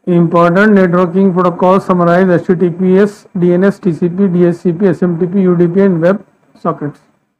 Important networking protocols summarize HTTPS, DNS, TCP, DHCP, SMTP, UDP, and web sockets.